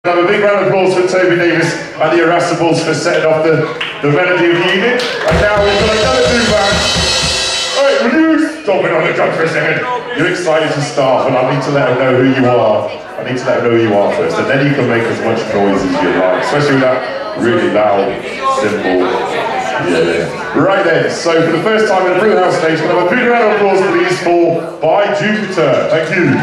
Have a big round of applause for Toby Davis and the Irascibles for setting off the melody of the evening. And now we've got another new band. Alright, will you stop it on the drum for a second? You're excited to start, but I need to let them know who you are. I need to let them know who you are first, and then you can make as much noise as you like, especially with that really loud cymbal. Yeah. Right then, so for the first time in a Brewhouse stage, we're going to have a big round of applause please for By Jupiter. Thank you.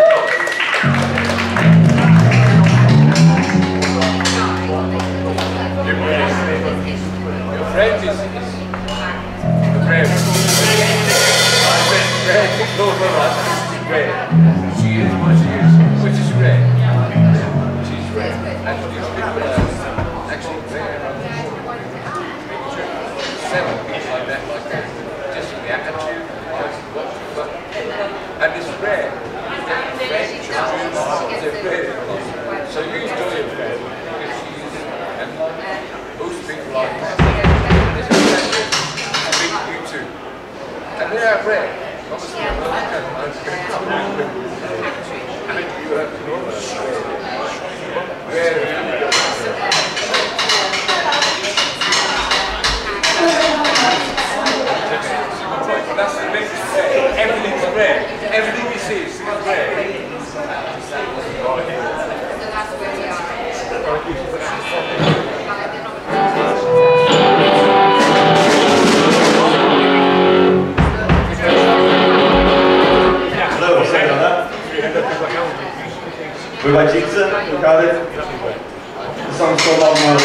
She is what she is, which is red. She's red. And actually there, seven people like that, just the attitude, just what you got. And it's red. They're red. So you enjoy it red, because she's, and most people like that. There's a pleasure to meet you too. And they are red. Obviously, I'm not that's the big thing. Everything's red. Everything you see is red. We're by Jupiter, we got it. The song's called Long Road.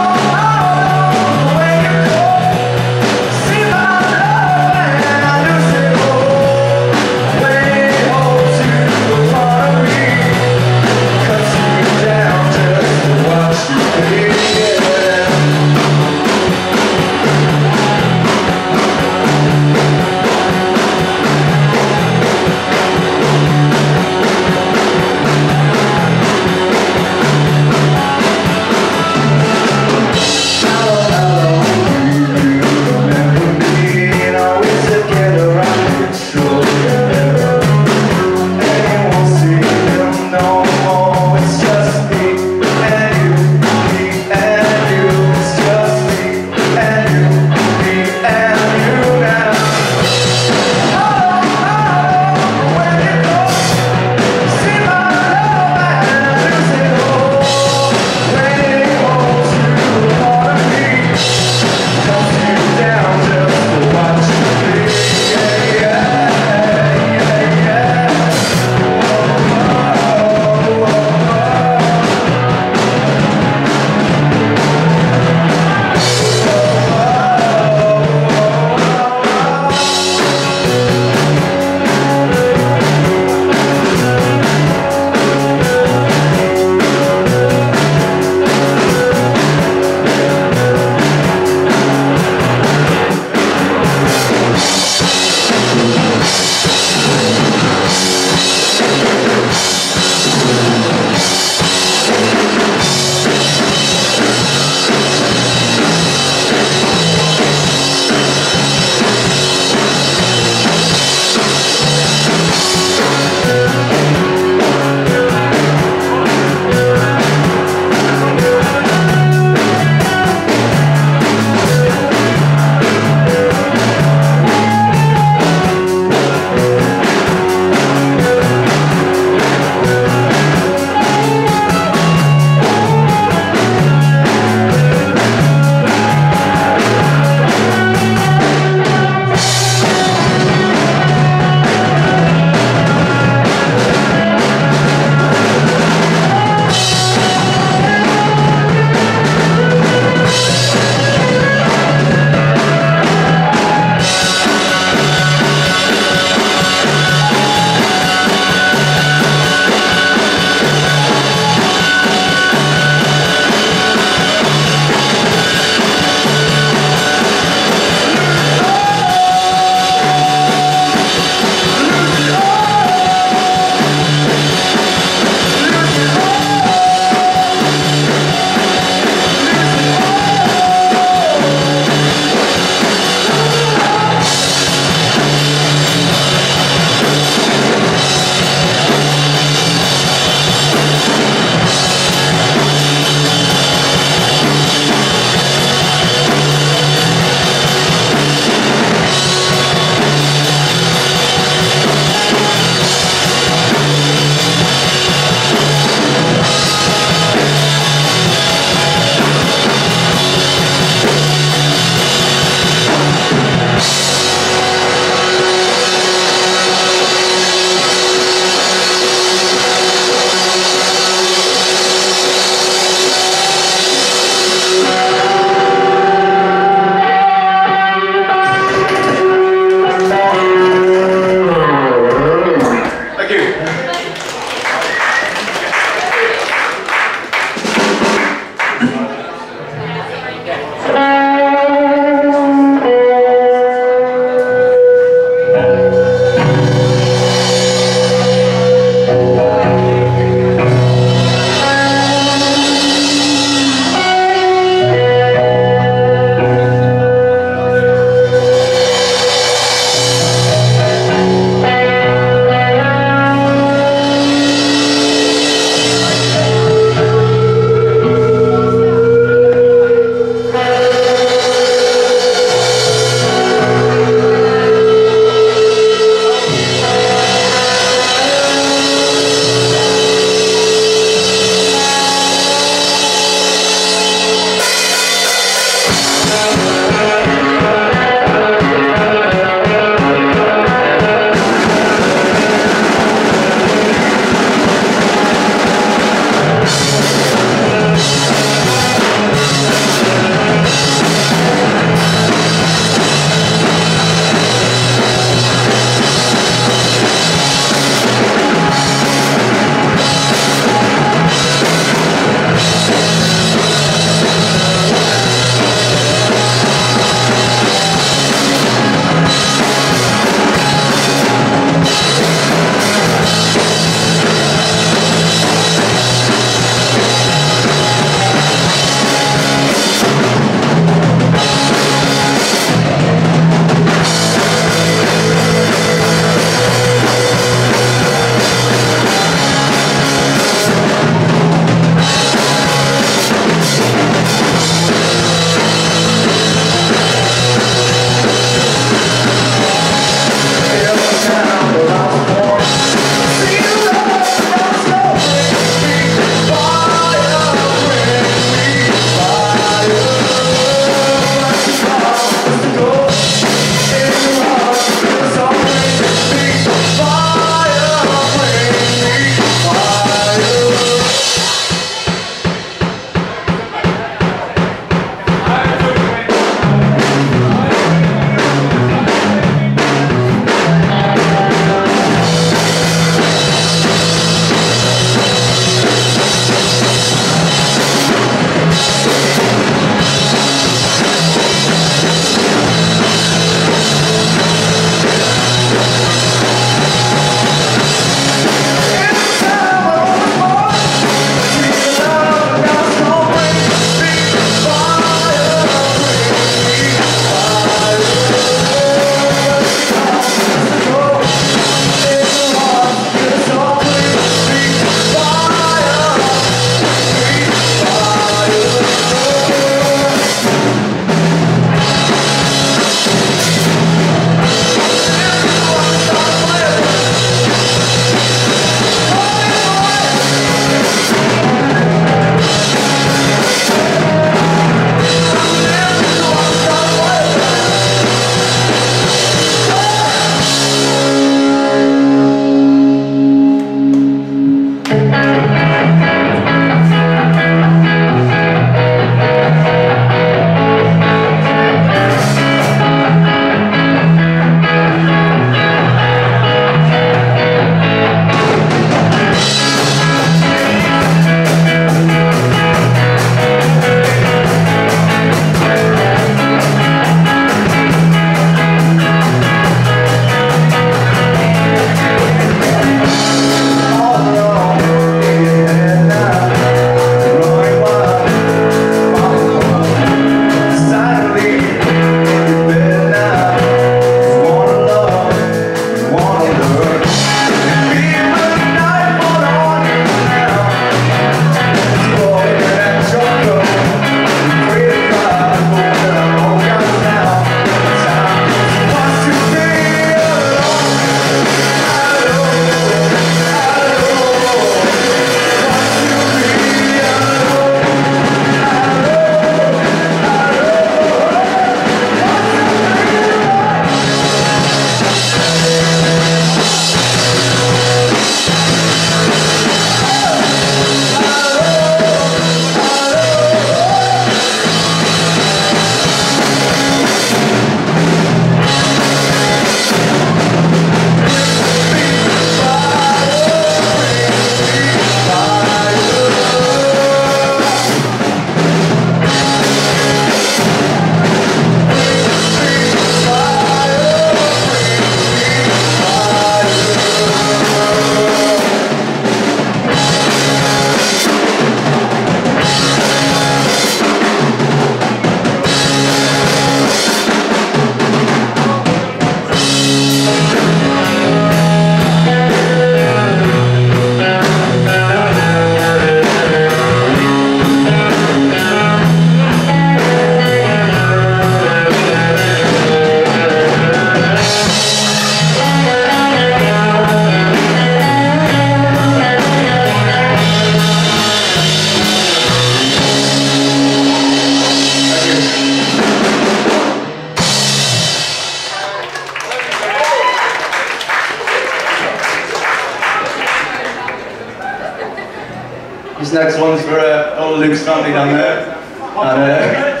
This next one's for all Luke's family down there. And,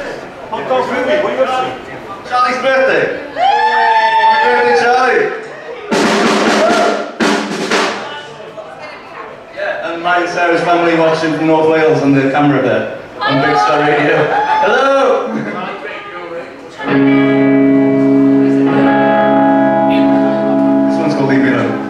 Charlie's birthday! Happy birthday, Charlie! Yeah, and mine and Sarah's family watching from North Wales on the camera there on Big Star Radio. Hello! This one's called Leave Me Alone.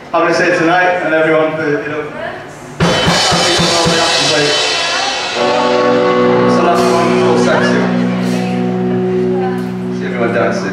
having us here tonight, and everyone for, you know, people all the action plate. So that's one little section. See everyone dancing.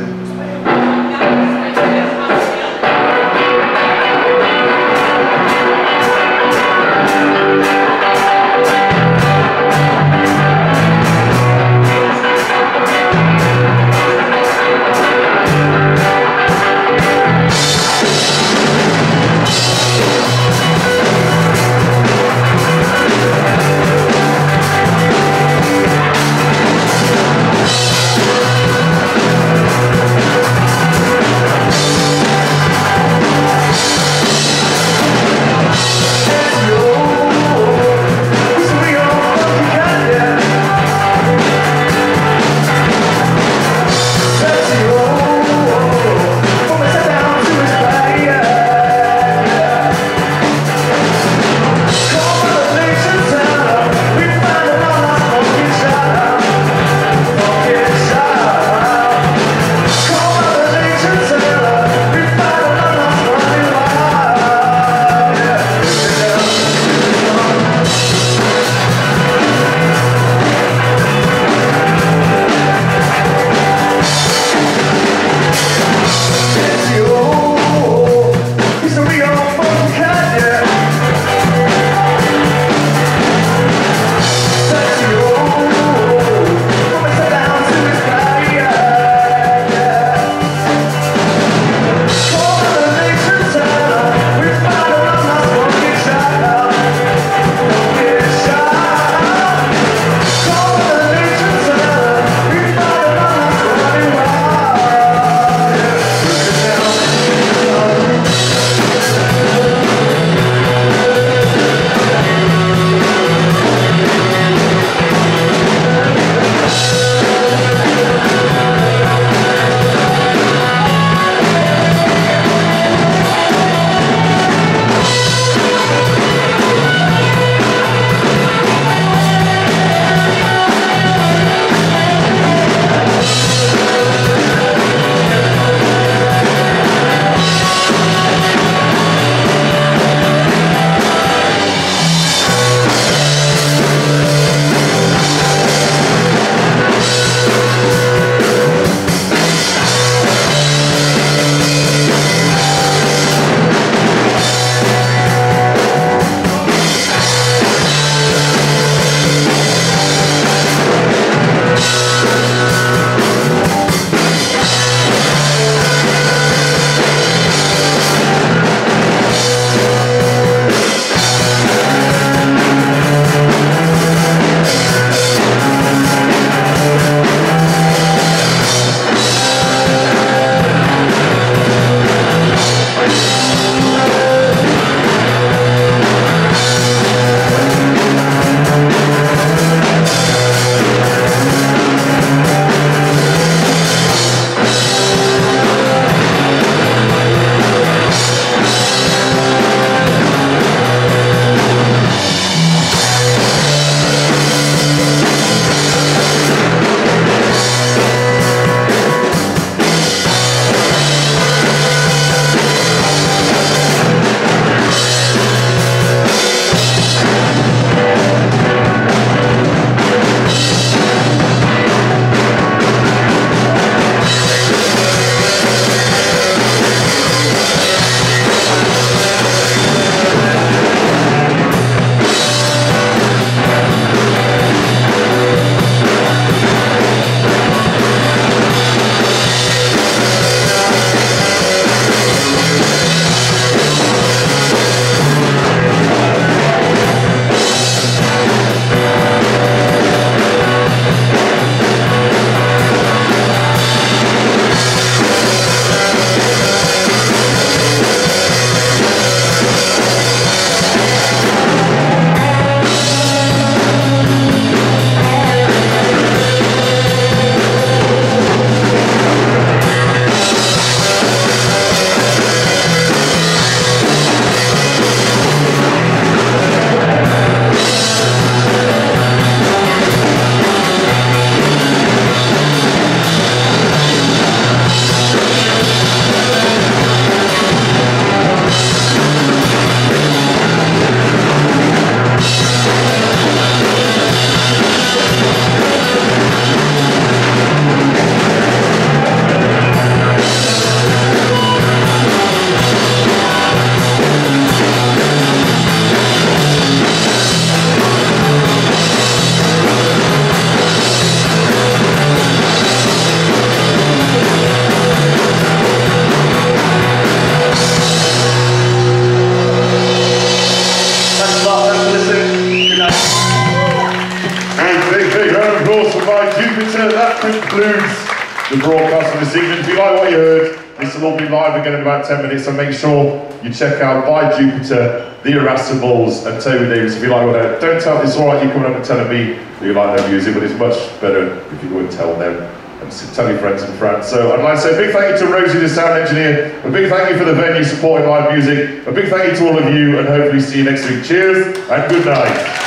by Jupiter. That concludes the broadcast for this evening. If you like what you heard, this will all be live again in about 10 minutes, so make sure you check out By Jupiter, The Irascibles, and Toby Davis if you like what they don't tell, it's alright you coming up and telling me that you like their music, but it's much better if you go and tell them and tell your friends in France. So I'd like to say a big thank you to Rosie, the sound engineer, a big thank you for the venue supporting live music, a big thank you to all of you, and hopefully see you next week. Cheers and good night.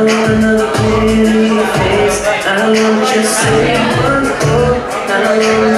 I want you to say one word, I want